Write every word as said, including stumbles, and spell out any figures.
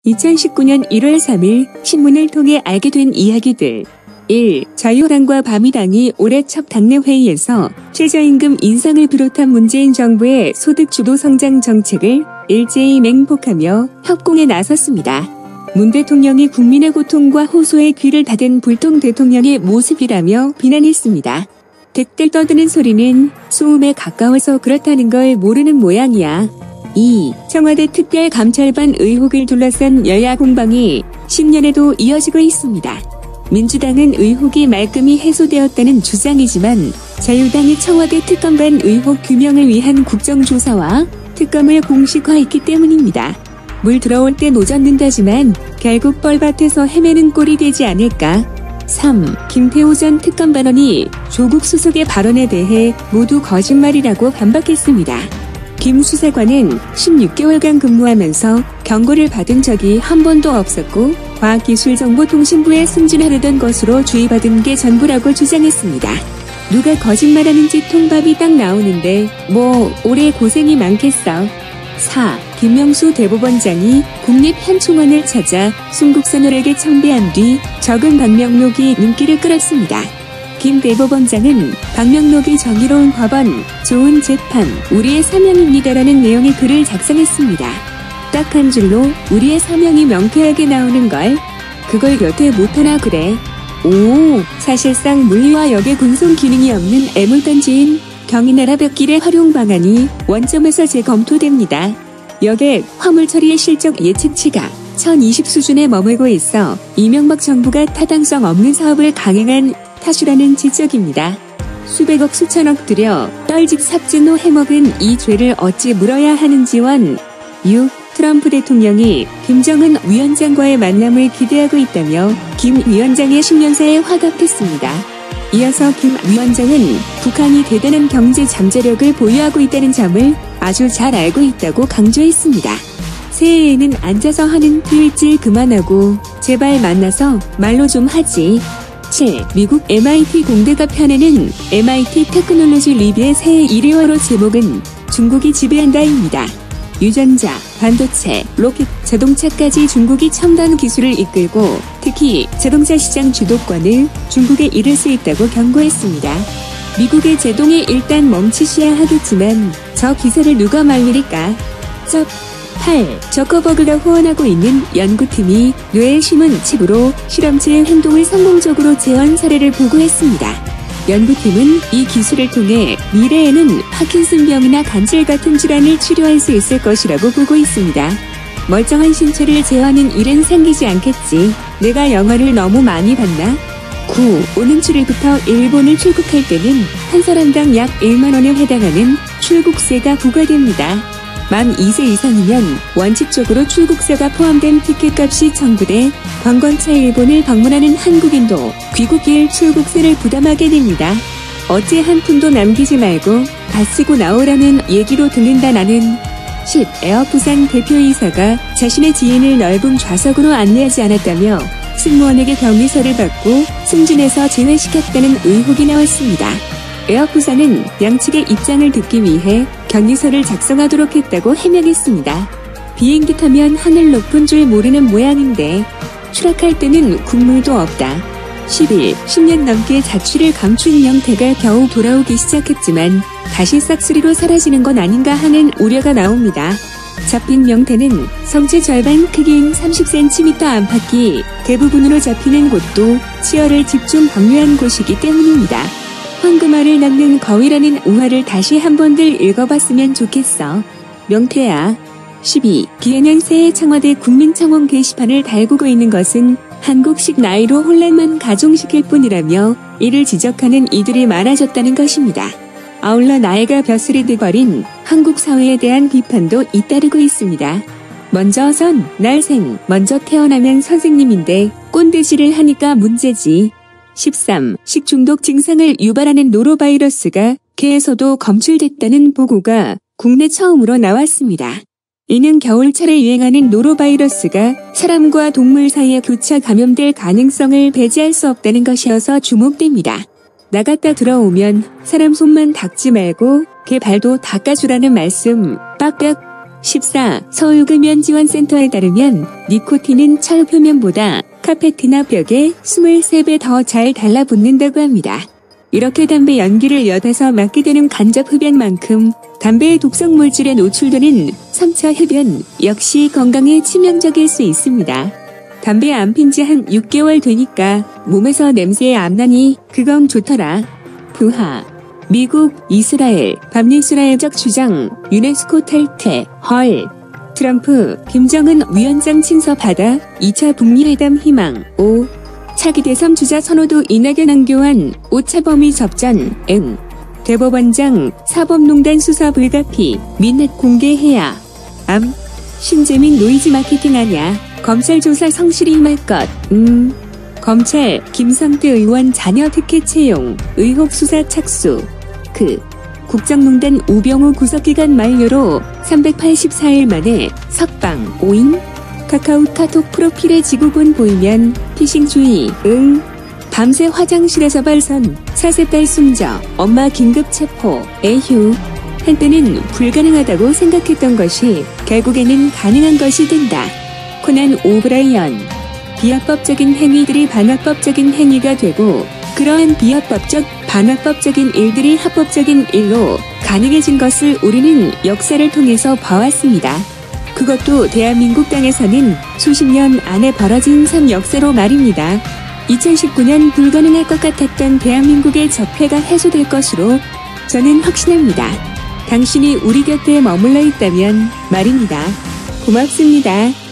이천십구년 일월 삼일 신문을 통해 알게 된 이야기들. 일. 자유당과 바미당이 올해 첫 당내회의에서 최저임금 인상을 비롯한 문재인 정부의 소득주도 성장 정책을 일제히 맹폭하며 협공에 나섰습니다. 문 대통령이 국민의 고통과 호소에 귀를 닫은 불통 대통령의 모습이라며 비난했습니다. 득들 떠드는 소리는 소음에 가까워서 그렇다는 걸 모르는 모양이야. 이. 청와대 특별감찰반 의혹을 둘러싼 여야 공방이 십 년에도 이어지고 있습니다. 민주당은 의혹이 말끔히 해소되었다는 주장이지만 자유당이 청와대 특검반 의혹 규명을 위한 국정조사와 특검을 공식화했기 때문입니다. 물 들어올 때 노젓는다지만 결국 뻘밭에서 헤매는 꼴이 되지 않을까. 삼. 김태호 전 특검반원이 조국 수석의 발언에 대해 모두 거짓말이라고 반박했습니다. 김 수사관은 십육 개월간 근무하면서 경고를 받은 적이 한 번도 없었고 과학기술정보통신부에 승진하려던 것으로 주의받은 게 전부라고 주장했습니다. 누가 거짓말하는지 통밥이 딱 나오는데 뭐 올해 고생이 많겠어. 사. 김명수 대법원장이 국립현충원을 찾아 순국선열에게 청배한 뒤 적은 방명록이 눈길을 끌었습니다. 김 대법원장은 방명록이 정의로운 법원, 좋은 재판, 우리의 사명입니다라는 내용의 글을 작성했습니다. 딱 한 줄로 우리의 사명이 명쾌하게 나오는걸. 그걸 여태 못하나 그래. 오, 사실상 물리와 역의 군송 기능이 없는 애물단지인 경인나라 벽길의 활용 방안이 원점에서 재검토됩니다. 역의 화물 처리의 실적 예측치가 천이십 수준에 머물고 있어 이명박 정부가 타당성 없는 사업을 강행한 탓이라는 지적입니다. 수백억 수천억 들여 떨직 삽진호 해먹은 이 죄를 어찌 물어야 하는지원. 육. 트럼프 대통령이 김정은 위원장과의 만남을 기대하고 있다며 김 위원장의 신년사에 화답했습니다. 이어서 김 위원장은 북한이 대단한 경제 잠재력을 보유하고 있다는 점을 아주 잘 알고 있다고 강조했습니다. 새해에는 앉아서 하는 트윗질 그만하고 제발 만나서 말로 좀 하지. 칠. 미국 엠아이티 공대가 펴내는 엠아이티 테크놀로지 리뷰의 새해 일 위화로 제목은 중국이 지배한다입니다. 유전자, 반도체, 로켓, 자동차까지 중국이 첨단 기술을 이끌고 특히 자동차 시장 주도권을 중국에 잃을 수 있다고 경고했습니다. 미국의 제동이 일단 멈추셔야 하겠지만 저 기세를 누가 말리릴까? 쩝. 팔. 저커버그가 후원하고 있는 연구팀이 뇌에 심은 칩으로 실험체의 행동을 성공적으로 재현 사례를 보고했습니다. 연구팀은 이 기술을 통해 미래에는 파킨슨병이나 간질 같은 질환을 치료할 수 있을 것이라고 보고 있습니다. 멀쩡한 신체를 재현하는 일은 생기지 않겠지. 내가 영화를 너무 많이 봤나? 구. 오는 칠일부터 일본을 출국할 때는 한 사람당 약 일만 원에 해당하는 출국세가 부과됩니다. 만 이 세 이상이면 원칙적으로 출국세가 포함된 티켓값이 청구돼 관광차 일본을 방문하는 한국인도 귀국길 출국세를 부담하게 됩니다. 어째 한 푼도 남기지 말고 다 쓰고 나오라는 얘기로 들린다 나는. 십. 에어부산 대표이사가 자신의 지인을 넓은 좌석으로 안내하지 않았다며 승무원에게 격리서를 받고 승진해서 제외시켰다는 의혹이 나왔습니다. 에어부산은 양측의 입장을 듣기 위해 격리서를 작성하도록 했다고 해명했습니다. 비행기 타면 하늘 높은 줄 모르는 모양인데 추락할 때는 국물도 없다. 십일. 십 년 넘게 자취를 감춘 명태가 겨우 돌아오기 시작했지만 다시 싹쓸이로 사라지는 건 아닌가 하는 우려가 나옵니다. 잡힌 명태는 성체 절반 크기인 삼십 센티미터 안팎이 대부분으로 잡히는 곳도 치어를 집중 방류한 곳이기 때문입니다. 황금알을 낳는 거위라는 우화를 다시 한 번들 읽어봤으면 좋겠어. 명태야. 십이. 기해년 새해 청와대 국민청원 게시판을 달구고 있는 것은 한국식 나이로 혼란만 가중시킬 뿐이라며 이를 지적하는 이들이 많아졌다는 것입니다. 아울러 나이가 벼슬이 돼버린 한국 사회에 대한 비판도 잇따르고 있습니다. 먼저 선, 날생, 먼저 태어나면 선생님인데 꼰대질을 하니까 문제지. 십삼. 식중독 증상을 유발하는 노로바이러스가 개에서도 검출됐다는 보고가 국내 처음으로 나왔습니다. 이는 겨울철에 유행하는 노로바이러스가 사람과 동물 사이에 교차 감염될 가능성을 배제할 수 없다는 것이어서 주목됩니다. 나갔다 들어오면 사람 손만 닦지 말고 개 발도 닦아주라는 말씀 빡빡. 십사. 서울금연지원센터에 따르면 니코틴은 철 표면보다 카페트나 벽에 이십삼 배 더 잘 달라붙는다고 합니다. 이렇게 담배 연기를 엿에서 맡게 되는 간접 흡연만큼 담배의 독성 물질에 노출되는 삼 차 흡연 역시 건강에 치명적일 수 있습니다. 담배 안 핀 지 한 육 개월 되니까 몸에서 냄새에 안 나니 그건 좋더라. 부하. 미국, 이스라엘, 반이스라엘적 주장, 유네스코 탈퇴, 헐. 트럼프, 김정은 위원장 친서 받아 이 차 북미회담 희망, 오. 차기 대선 주자 선호도 이낙연 안교안, 오 차 범위 접전, 응. 대법원장, 사법농단 수사 불가피, 민낯 공개해야. 암. 신재민 노이즈 마케팅 하냐. 검찰 조사 성실히 임할 것, 음. 검찰, 김성태 의원 자녀 특혜 채용, 의혹 수사 착수. 그. 국정농단 우병우 구속기간 만료로 삼백팔십사 일 만에 석방, 오임? 카카오 카톡 프로필에 지구본 보이면 피싱 주의, 응. 밤새 화장실에서 발선, 사세 딸 숨져, 엄마 긴급 체포, 에휴. 한때는 불가능하다고 생각했던 것이 결국에는 가능한 것이 된다. 코난 오브라이언. 비합법적인 행위들이 반합법적인 행위가 되고 그러한 비합법적, 반합법적인 일들이 합법적인 일로 가능해진 것을 우리는 역사를 통해서 봐왔습니다. 그것도 대한민국 땅에서는 수십 년 안에 벌어진 삶 역사로 말입니다. 이천십구 년 불가능할 것 같았던 대한민국의 적폐가 해소될 것으로 저는 확신합니다. 당신이 우리 곁에 머물러 있다면 말입니다. 고맙습니다.